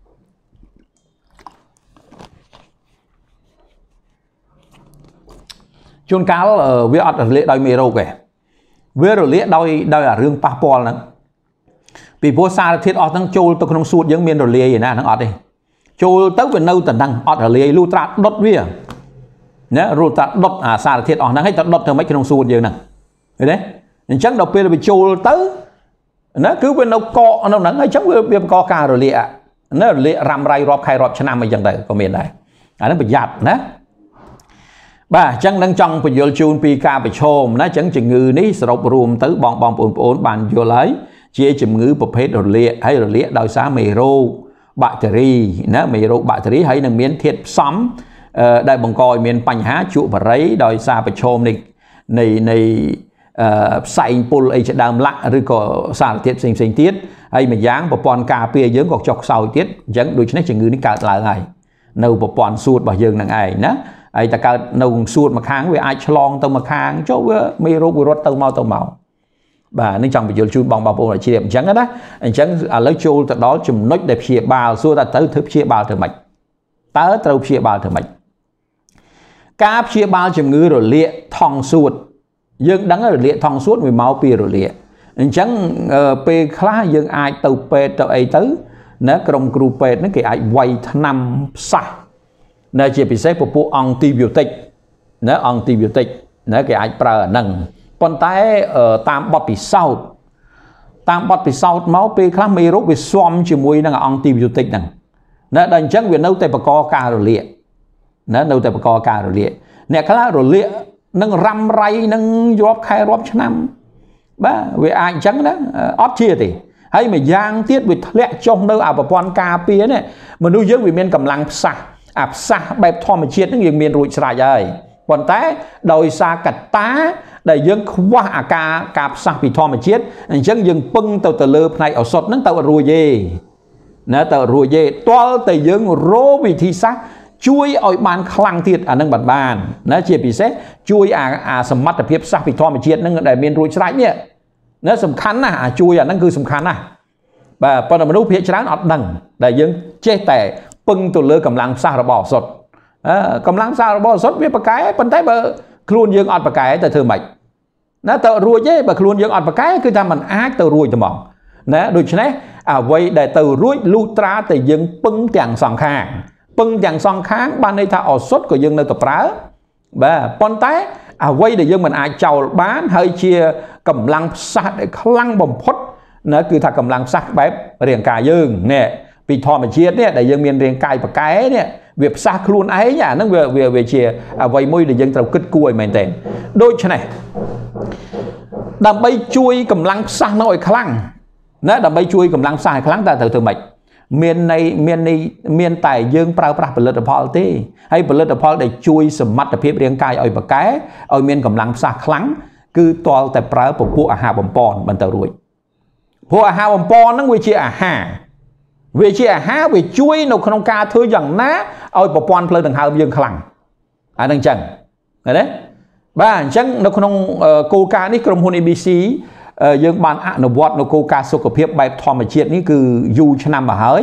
ជួនកាលវាអត់រលាកដោយមេរោគទេវារលាកដោយដោយអារឿងប៉ះពាល់ហ្នឹងពីព្រោះសារធាតុអស់ហ្នឹងចូលទៅក្នុងសួតយើងមានរលាយណាហ្នឹងអត់ទេចូលទៅវានៅតែហ្នឹងអត់រលាយលូត្រាដុតវាណាលូត្រាដុតអាសារធាតុអស់ហ្នឹងឲ្យទៅដុតទៅមិនក្នុងសួតយើងហ្នឹងឃើញទេអញ្ចឹងដល់ពេលវាចូលទៅណាគឺវានៅកកនៅហ្នឹងអញ្ចឹងវាវាបង្កការរលាកណារលាករ៉ាំរ៉ៃរាប់ខែរាប់ឆ្នាំអីចឹងទៅក៏មានដែរអាហ្នឹងប្រយ័ត្នណាបាទអញ្ចឹងនឹងចង់បញ្យល់ជូនពីការប្រឈមណាអញ្ចឹងជំងឺនេះសរុបរួមទៅបងបងប្អូនប្អូនបានយល់ហើយជាជំងឺប្រភេទរលាកហើយរលាកដោយសារមេរោគបាក់តេរីណាមេរោគបាក់តេរីហើយនឹងមានធាតុផ្សំដែលបង្កឲ្យមានបញ្ហាជក់បារីដោយសារប្រឈមនៃនៃនៃផ្សែងពុលអីជាដើមឡាក់ឬក៏សារធាតុផ្សេងផ្សេងទៀតហើយម្យ៉ាងប្រព័ន្ធការពារយើងក៏ចុះខ្សោយទៀតអញ្ចឹងដូច្នេះជំងឺនេះកើតឡើងហើយនៅប្រព័ន្ធសួតរបស់យើងនឹងឯងណាហើយតែកើតនៅសួតម្ខាងវាអាចឆ្លងទៅម្ខាងចុះវាមេរោគវារត់ទៅមកទៅមកបាទនេះចង់បញ្យល់ជូនបងប្អូនឲ្យជ្រាបអញ្ចឹងណាអញ្ចឹងឥឡូវចូលទៅដល់ចំណុចដែលព្យាបាលសួរថាទៅធ្វើព្យាបាលធ្វើម៉េចតើត្រូវព្យាបាលធ្វើម៉េចការព្យាបាលជំងឺរលាកថង់សួតយើងដឹងរលាកថង់សួតវាមកពីរលាកអញ្ចឹងពេលខ្លះយើងអាចទៅពេទ្យទៅអីទៅណាក្រុមគ្រូពេទ្យហ្នឹងគេអាចវាយថ្នាំផ្សះណាជាពិសេសពពួកអង់ទីប៊ីយោទិកណាអង់ទីប៊ីយោទិកណាគេអាចប្រើអាហ្នឹងប៉ុន្តែតាមបទពិសោធន៍តាមបទពិសោធន៍មកពេលខ្លះមេរោគវាស៊ាំជាមួយនឹងអង់ទីប៊ីយោទិកហ្នឹងណាដល់អញ្ចឹងវានៅតែបង្កការរលាកណានៅតែបង្កការរលាកអ្នកខ្លះរលាកនឹងរ៉ាំរ៉ៃនឹងរាប់ខែរាប់ឆ្នាំបាទវាអាចអញ្ចឹងណាអត់ជាទេហើយមួយយ៉ាងទៀតវាធ្លាក់ចុះនៅអាប្រព័ន្ធការពារនេះមនុស្សយើងវាមានកម្លាំងផ្សះអាផ្សះបែបធម្មជាតិហ្នឹងយើងមានរួចស្រេចហើយប៉ុន្តែដោយសារកត្តាដែលយើងខ្វះអាការការផ្សះពីធម្មជាតិអញ្ចឹងយើងពឹងទៅទៅលើផ្នែកឱសថហ្នឹងទៅអត់រួចទេណាទៅរួចទេទាល់តែយើងរកវិធីសាស្ត្រជួយឲ្យបានខ្លាំងទៀតអានឹងបានបានណាជាពិសេសជួយអាអាសមត្ថភាពផ្សះពីធម្មជាតិហ្នឹងដែលមានរួចស្រេចនេះណាសំខាន់ណាស់អាជួយអាហ្នឹងគឺសំខាន់ណាស់បាទប៉ុន្តែមនុស្សភាគច្រើនអត់ដឹងដែលយើងចេះតែពឹងទៅលើកម្លាំងផ្សះរបស់ឱសថកម្លាំងផ្សះរបស់ឱសថវាប្រកែប៉ុន្តែបើខ្លួនយើងអត់ប្រកែទៅធ្វើម៉េចណាទៅរួចទេបើខ្លួនយើងអត់ប្រកែគឺថាมันអាចទៅរួចតែហ្មងណាដូច្នេះអ្វីដែលទៅរួចលុះត្រាតែយើងពឹងទាំងសងខាងពឹងទាំងសងខាងបានន័យថាឱសថក៏យើងនៅតែប្រើបាទប៉ុន្តែអ្វីដែលយើងមិនអាចចោលបានហើយជាកម្លាំងផ្សះដែលខ្លាំងបំផុតណាគឺថាកម្លាំងផ្សះបែបរាងកាយយើងនេះពីធម្មជាតិនេះដែលយើងមានរាងកាយប្រកែនេះវាផ្សះខ្លួនឯងអាហ្នឹងវាវាវាជាអ្វីមួយដែលយើងត្រូវគិតគួរឲ្យមែនតើដូច្នេះដើម្បីជួយកម្លាំងផ្សះនោះឲ្យខ្លាំងណាដើម្បីជួយកម្លាំងផ្សះឲ្យខ្លាំងតើត្រូវធ្វើម៉េចមានន័យមានន័យមានតែយើងប្រើប្រាស់ផលិតផលទេហើយផលិតផលដែលជួយសមត្ថភាពរាងកាយឲ្យប្រកែឲ្យមានកម្លាំងផ្សះខ្លាំងគឺទាល់តែប្រើពពួកអាហារបំពន់បន្តរួចព្រោះអាហារបំពន់ហ្នឹងវាជាអាហារវាជាអាហារវាជួយនៅក្នុងការធ្វើយ៉ាងណាឲ្យប្រព័ន្ធផ្លូវដង្ហើមយើងខ្លាំងអាហ្នឹងអញ្ចឹងឃើញទេបាទអញ្ចឹងនៅក្នុងគោលការណ៍នេះក្រុមហ៊ុន A B C យើងបានអនុវត្តនៅគោលការណ៍សុខភាពបែបធម្មជាតិនេះគឺយូរឆ្នាំមកហើយ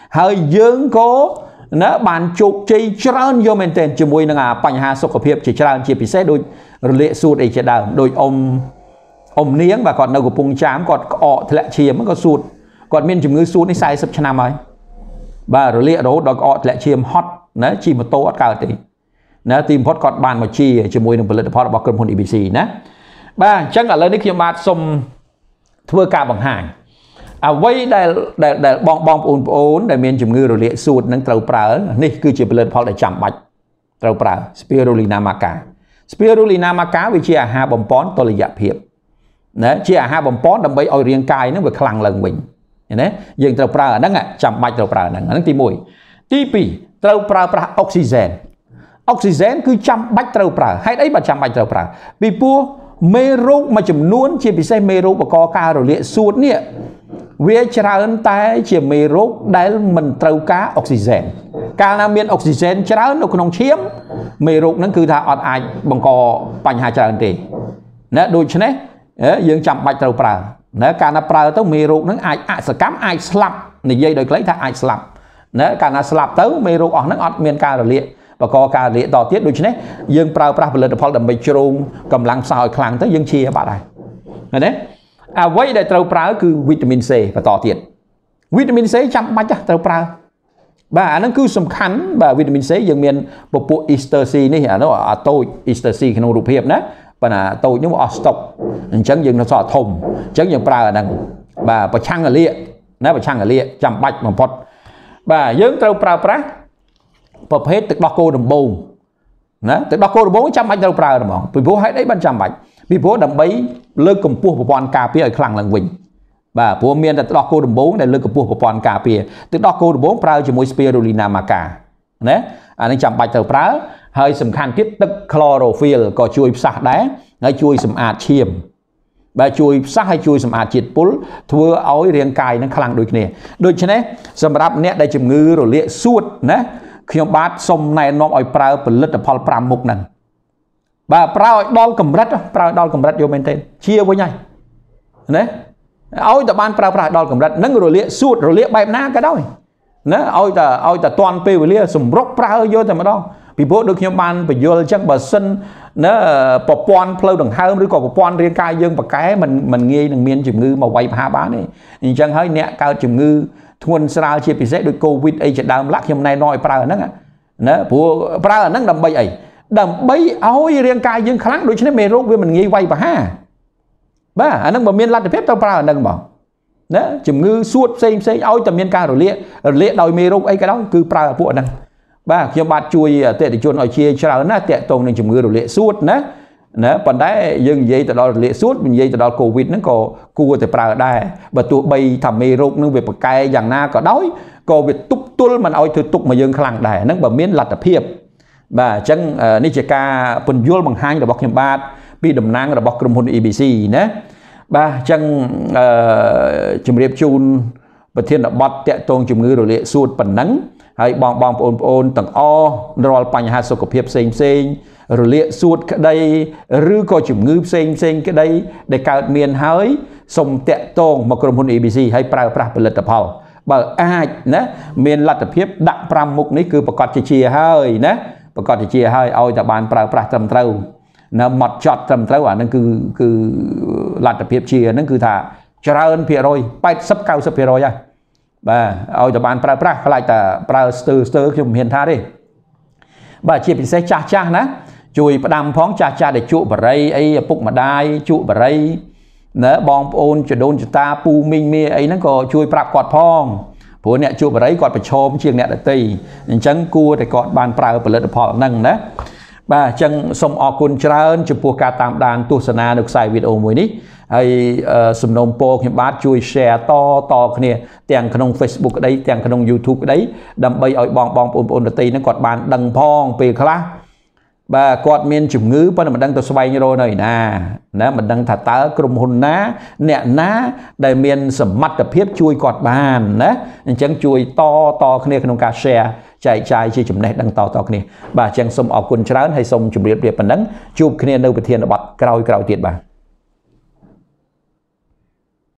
ហើយយើងក៏ណាបានជោគជ័យច្រើនយកមែនទែនជាមួយនឹងអាបញ្ហាសុខភាពជាច្រើនជាពិសេសដូចរលាកសួតអីជាដើមដូចអ៊ំអ៊ំនាងបាទគាត់នៅកំពង់ចាមគាត់ក្អកធ្លាក់ឈាមគាត់សួតគាត់មានជំងឺសួតនេះ40ឆ្នាំហើយបាទរលាករហូតដល់ក្អកធ្លាក់ឈាមហត់ណាជិះម៉ូតូអត់កើតទេណាទីបំផុតគាត់បានមកជាជាមួយនឹងផលិតផលរបស់ក្រុមហ៊ុន អ៊ី ប៊ី ស៊ី ណាបាទអញ្ចឹងឥឡូវនេះខ្ញុំបាទសូមធ្វើការបង្ហាញអ្វីដែលដែលបងបងប្អូនប្អូនដែលមានជំងឺរលាកសួតនឹងត្រូវប្រើនេះគឺជាផលិតផលដែលចាំបាច់ត្រូវប្រើ Spirulina maca Spirulina maca វាជាអាហារបំប៉នតុល្យភាពណាជាអាហារបំប៉នដើម្បីឲ្យរាងកាយនឹងវាខ្លាំងឡើងវិញឃើញទេយើងត្រូវប្រើអាហ្នឹងចាំបាច់ត្រូវប្រើអាហ្នឹងអាហ្នឹងទីមួយទីពីរត្រូវប្រើប្រាស់អុកស៊ីហ្សែនអុកស៊ីហ្សែនគឺចាំបាច់ត្រូវប្រើហេតុអីបើចាំបាច់ត្រូវប្រើពីព្រោះមេរោគមួយចំនួនជាពិសេសមេរោគបកកការរលាកសួតនេះវាច្រើនតែជាមេរោគដែលមិនត្រូវការអុកស៊ីហ្សែនកាលណាមានអុកស៊ីហ្សែនច្រើននៅក្នុងឈាមមេរោគហ្នឹងគឺថាអត់អាចបង្កបញ្ហាច្រើនទេណាដូច្នេះយើងចាំបាច់ត្រូវប្រើណាកាលណាប្រើទៅមេរោគហ្នឹងអាចអសកម្មអាចស្លាប់និយាយដោយខ្លីថាអាចស្លាប់ណាកាលណាស្លាប់ទៅមេរោគអស់ហ្នឹងអត់មានការរលាកបកកការរលាកតទៀតដូច្នេះយើងប្រើប្រាស់ផលិតផលដើម្បីជ្រោងកម្លាំងផ្សោឲ្យខ្លាំងទៅយើងជាបាត់ហើយឃើញទេអ្វីដែលត្រូវប្រើគឺវីតាមីន C បន្តទៀតវីតាមីន C ចាំបាច់ត្រូវប្រើបាទអាហ្នឹងគឺសំខាន់បាទវីតាមីន C យើងមានពពួក Ester C នេះអានោះអាតូច Ester C ក្នុងរូបភាពណាប៉ុន្តែតូចនោះអស់ស្តុកអញ្ចឹងយើងនៅសល់ធំអញ្ចឹងយើងប្រើអាហ្នឹងបាទប្រឆាំងរលាកណាប្រឆាំងរលាកចាំបាច់បំផុតបាទយើងត្រូវប្រើប្រាស់ប្រភេទទឹកដោះគោដំបូងណាទឹកដោះគោដំបូងចាំបាច់ត្រូវប្រើហ្មងពីព្រោះហេតុអីបានចាំបាច់ពីព្រោះដើម្បីលើកកម្ពស់ប្រព័ន្ធការពារឲ្យខ្លាំងឡើងវិញបាទព្រោះមានតែទឹកដោះគោដំបូងដែលលើកកម្ពស់ប្រព័ន្ធការពារទឹកដោះគោដំបូងប្រើជាមួយ Spirulina maca ណាអានេះចាំបាច់ត្រូវប្រើហើយសំខាន់ទៀតទឹក Chlorophyll ក៏ជួយផ្សះដែរហើយជួយសម្អាតឈាមបាទជួយផ្សះហើយជួយសម្អាតជាតិពុលធ្វើឲ្យរាងកាយនឹងខ្លាំងដូចគ្នាដូច្នេះសម្រាប់អ្នកដែលជំងឺរលាកសួតណាខ្ញុំបាទសូមណែនាំឲ្យប្រើផលិតផល5មុខហ្នឹងបាទប្រើឲ្យដល់កម្រិតប្រើដល់កម្រិតយកមែនទេជាវិញហើយណាឲ្យតែបានប្រើប្រាស់ដល់កម្រិតហ្នឹងរលាកសួតរលាកបែបណាក៏ដោយណាឲ្យតែឲ្យតែតាន់ពេលវេលាសម្រុកប្រើយកតែម្ដងពីព្រោះដូចខ្ញុំបានបញ្យល់អញ្ចឹងបើសិនណាប្រព័ន្ធផ្លូវដង្ហើមឬក៏ប្រព័ន្ធរាងកាយយើងប្រកែមិនមិនងាយនឹងមានជំងឺមកវាយប្រហារបានទេអញ្ចឹងហើយអ្នកកើតជំងឺធ្ងន់ស្រាលជាពិសេសដូចកូវីដអីជាដើមឡាក់ខ្ញុំណែនាំឲ្យប្រើអាហ្នឹងណាព្រោះប្រើអាហ្នឹងដើម្បីអីដើម្បីឲ្យរាងកាយយើងខ្លាំងដូច្នេះមេរោគវាមិនងាយវាយប្រហារបាទអាហ្នឹងបើមានលទ្ធភាពត្រូវប្រើអាហ្នឹងបងណាជំងឺសួតផ្សេងផ្សេងឲ្យតែមានការរលាករលាកដោយមេរោគអីក៏ដោយគឺប្រើពួកហ្នឹងបាទខ្ញុំបាទជួយអតិថិជនឲ្យជាច្រើនណាតាក់ទងនឹងជំងឺរលាកសួតណាណាប៉ុន្តែយើងនិយាយទៅដល់រលាកសួតនិយាយទៅដល់កូវីដហ្នឹងក៏គួរតែប្រើដែរបើទោះបីថាមេរោគហ្នឹងវាប្រកែយ៉ាងណាក៏ដោយក៏វាទប់ទល់មិនឲ្យធ្វើទុកមកយើងខ្លាំងដែរហ្នឹងបើមានលទ្ធភាពបាទអញ្ចឹងនេះជាការពន្យល់បង្ហាញរបស់ខ្ញុំបាទពីតំណាងរបស់ក្រុមហ៊ុន អ៊ី ប៊ី ស៊ី ណាបាទអញ្ចឹងអឺជំរាបជូនប្រធានបទតាក់ទងជំងឺរលាកសួតប៉ុណ្ណឹងហើយបងបងប្អូនប្អូនទាំងអស់រាល់បញ្ហាសុខភាពផ្សេងផ្សេងរលាកសួតក្តីឬក៏ជំងឺផ្សេងផ្សេងក្តីដែលកើតមានហើយសូមតាក់ទងមកក្រុមហ៊ុន អ៊ី ប៊ី ស៊ី ហើយប្រើប្រាស់ផលិតផលបើអាចណាមានលទ្ធភាពដាក់5មុខនេះគឺប្រកាសជាជាហើយណាប្រកាសជាជាហើយឲ្យតែបានប្រើប្រាស់ត្រឹមត្រូវនៅម៉ត់ចត់ត្រឹមត្រូវអានឹងគឺគឺលទ្ធភាពជាហ្នឹងគឺថាច្រើនភាគរយ80 90%ហើយបាទឲ្យតែបានប្រើប្រាស់ខ្លាចតែប្រើស្ទើស្ទើខ្ញុំមិនហ៊ានថាទេបាទជាពិសេសចាស់ចាស់ណាជួយផ្ដាំផងចាស់ចាស់ដែលជក់បរិយអីឪពុកម្ដាយជក់បរិយណាបងប្អូនចដូនចតាពូមីងមីអីហ្នឹងក៏ជួយប្រាប់គាត់ផងព្រោះអ្នកជក់បរិយគាត់ប្រឈមជាងអ្នកដទៃអញ្ចឹងគួរតែគាត់បានប្រើផលិតផលហ្នឹងណាបាទអញ្ចឹងសូមអរគុណច្រើនចំពោះការតាមដានទស្សនានៅខ្សែវីដេអូមួយនេះហើយសំណូមពរខ្ញុំបាទជួយ share តតគ្នាទាំងក្នុង Facebook ក្តីទាំងក្នុង YouTube ក្តីដើម្បីឲ្យបងបងប្អូនប្អូនដទៃហ្នឹងគាត់បានដឹងផងពេលខ្លះបាទគាត់មានជំងឺប៉ុន្តែមិនដឹងទៅស្វែងរកនៅឯណាណាមិនដឹងថាតើក្រុមហ៊ុនណាអ្នកណាដែលមានសមត្ថភាពជួយគាត់បានណាអញ្ចឹងជួយតតគ្នាក្នុងការ share ចែកចាយជាចំណេះដឹងតតគ្នាបាទអញ្ចឹងសូមអរគុណច្រើនហើយសូមជម្រាបលាប៉ុណ្ណឹងជួបគ្នានៅប្រធានបទក្រោយៗទៀតបាទ